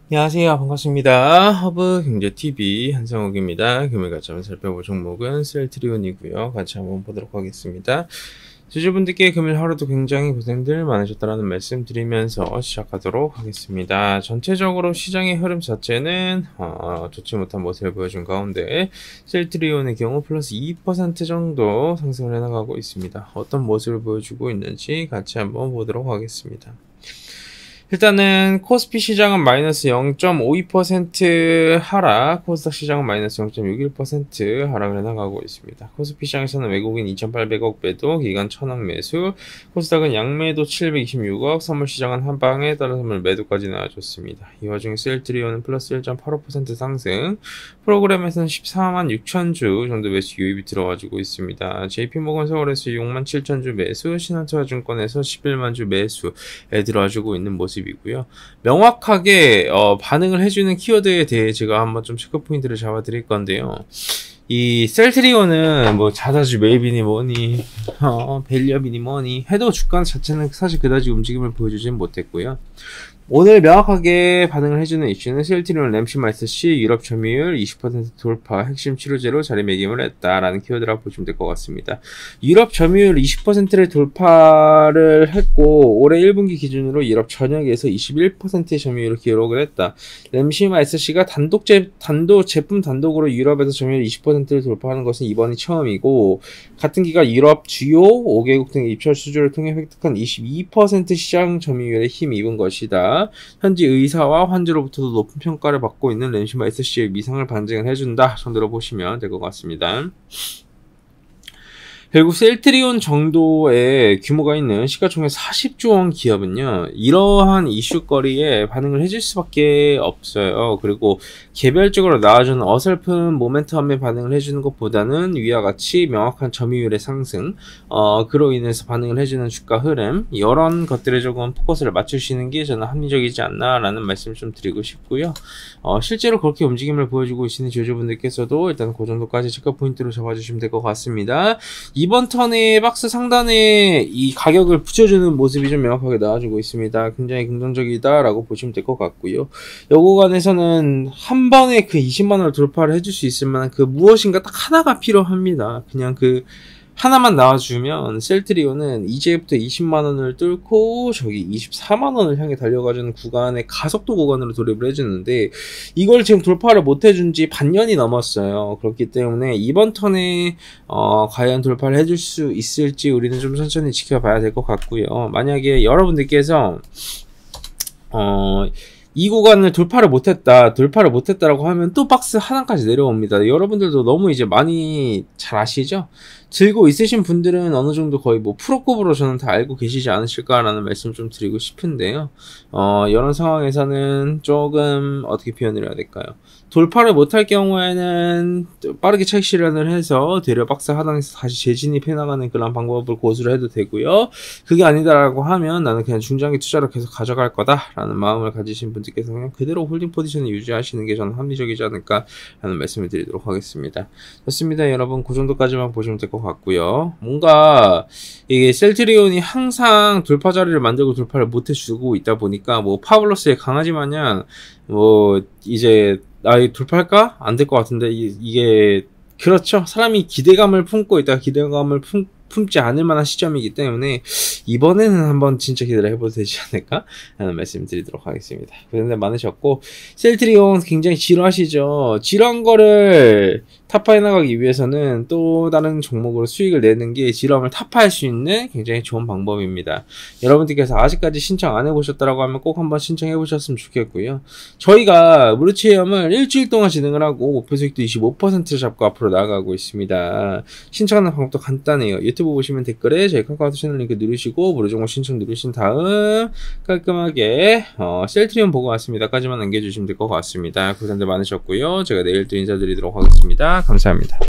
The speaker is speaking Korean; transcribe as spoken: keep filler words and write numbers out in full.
안녕하세요. 반갑습니다. 허브경제티비 한성욱입니다. 금일가점을 살펴볼 종목은 셀트리온이고요. 같이 한번 보도록 하겠습니다. 주주분들께 금일 하루도 굉장히 고생들 많으셨다라는 말씀 드리면서 시작하도록 하겠습니다. 전체적으로 시장의 흐름 자체는 어, 좋지 못한 모습을 보여준 가운데 셀트리온의 경우 플러스 이 퍼센트 정도 상승을 해나가고 있습니다. 어떤 모습을 보여주고 있는지 같이 한번 보도록 하겠습니다. 일단은 코스피 시장은 마이너스 영 점 오이 퍼센트 하락, 코스닥 시장은 마이너스 영 점 육일 퍼센트 하락을 해나가고 있습니다. 코스피 시장에서는 외국인 이천팔백억 매도, 기관 천억 매수, 코스닥은 양매도 칠백이십육억, 선물 시장은 한방에 따라 선물 매도까지 나와줬습니다. 이 와중에 셀트리온은 플러스 일 점 팔오 퍼센트 상승, 프로그램에서는 십사만 육천 주 정도 매수 유입이 들어와주고 있습니다. 제이피모건 서울에서 육만 칠천 주 매수, 신한투자증권에서 십일만 주 매수에 들어와주고 있는 모습 이고요. 명확하게 어, 반응을 해주는 키워드에 대해 제가 한번 좀 체크 포인트를 잡아 드릴 건데요. 이 셀트리온은 뭐 자사주 매입이니 뭐니 어, 밸류업이니 뭐니 해도 주가 자체는 사실 그다지 움직임을 보여주진 못했고요. 오늘 명확하게 반응을 해주는 이슈는 셀트리온 램시마이스씨 유럽 점유율 이십 퍼센트 돌파 핵심 치료제로 자리매김을 했다라는 키워드라고 보시면 될 것 같습니다. 유럽 점유율 이십 퍼센트를 돌파를 했고 올해 일 분기 기준으로 유럽 전역에서 이십일 퍼센트의 점유율을 기록을 했다. 램시마이스씨가 단독 제, 단독 제품 단독으로 유럽에서 점유율 이십 퍼센트를 돌파하는 것은 이번이 처음이고 같은 기간 유럽 주요 오 개국 등의 입찰 수주를 통해 획득한 이십이 퍼센트 시장 점유율에 힘입은 것이다. 현지 의사와 환자로부터도 높은 평가를 받고 있는 램시마이스씨의 미상을 반증을 해준다 정도로 보시면 될 것 같습니다. 결국 셀트리온 정도의 규모가 있는 시가총액 사십조 원 기업은요 이러한 이슈거리에 반응을 해줄 수밖에 없어요. 그리고 개별적으로 나와주는 어설픈 모멘텀에 반응을 해주는 것보다는 위와 같이 명확한 점유율의 상승, 어, 그로 인해서 반응을 해주는 주가 흐름, 이런 것들에 조금 포커스를 맞추시는 게 저는 합리적이지 않나 라는 말씀을 좀 드리고 싶고요. 어, 실제로 그렇게 움직임을 보여주고 계시는 주주분들께서도 일단 그 정도까지 체크 포인트로 잡아주시면 될 것 같습니다. 이번 턴에 박스 상단에 이 가격을 붙여주는 모습이 좀 명확하게 나와주고 있습니다. 굉장히 긍정적이다 라고 보시면 될 것 같고요. 요 구간에서는 한 번에 그 이십만 원을 돌파를 해줄 수 있을 만한 그 무엇인가 딱 하나가 필요합니다. 그냥 그 하나만 나와주면 셀트리온은 이제부터 이십만 원을 뚫고 저기 이십사만 원을 향해 달려가주는 구간의 가속도 구간으로 돌입을 해주는데 이걸 지금 돌파를 못 해준 지 반년이 넘었어요. 그렇기 때문에 이번 턴에 어, 과연 돌파를 해줄 수 있을지 우리는 좀 천천히 지켜봐야 될 것 같고요. 만약에 여러분들께서 어 이 구간을 돌파를 못했다, 돌파를 못했다라고 하면 또 박스 하단까지 내려옵니다. 여러분들도 너무 이제 많이 잘 아시죠? 들고 있으신 분들은 어느 정도 거의 뭐 프로급으로 저는 다 알고 계시지 않으실까라는 말씀 좀 드리고 싶은데요. 어, 이런 상황에서는 조금 어떻게 표현을 해야 될까요? 돌파를 못할 경우에는 빠르게 차익 실현을 해서 되려 박스 하단에서 다시 재진입해 나가는 그런 방법을 고수를 해도 되고요. 그게 아니다라고 하면 나는 그냥 중장기 투자로 계속 가져갈 거다라는 마음을 가지신 분들께서 그냥 그대로 홀딩 포지션을 유지하시는 게 저는 합리적이지 않을까라는 말씀을 드리도록 하겠습니다. 좋습니다. 여러분 그 정도까지만 보시면 될 것 같고요. 뭔가 이게 셀트리온이 항상 돌파 자리를 만들고 돌파를 못 해주고 있다 보니까 뭐 파블러스의 강아지 마냥 뭐 이제 아, 돌파할까? 안 될 것 같은데, 이, 이게, 그렇죠. 사람이 기대감을 품고 있다가 기대감을 품, 품지 않을 만한 시점이기 때문에, 이번에는 한번 진짜 기대를 해봐도 되지 않을까? 라는 말씀 드리도록 하겠습니다. 그런데 많으셨고, 셀트리온 굉장히 지루하시죠? 지루한 거를 타파해 나가기 위해서는 또 다른 종목으로 수익을 내는 게 지루함을 타파할 수 있는 굉장히 좋은 방법입니다. 여러분들께서 아직까지 신청 안 해보셨다라고 하면 꼭 한번 신청해 보셨으면 좋겠고요. 저희가 무료 체험을 일주일 동안 진행을 하고 목표 수익도 이십오 퍼센트를 잡고 앞으로 나아가고 있습니다. 신청하는 방법도 간단해요. 유튜브 보시면 댓글에 저희 카카오톡 채널 링크 누르시고 무료 정보 신청 누르신 다음 깔끔하게 어, 셀트리온 보고 왔습니다까지만 남겨주시면 될 것 같습니다. 고생들 많으셨고요. 제가 내일 또 인사드리도록 하겠습니다. 감사합니다.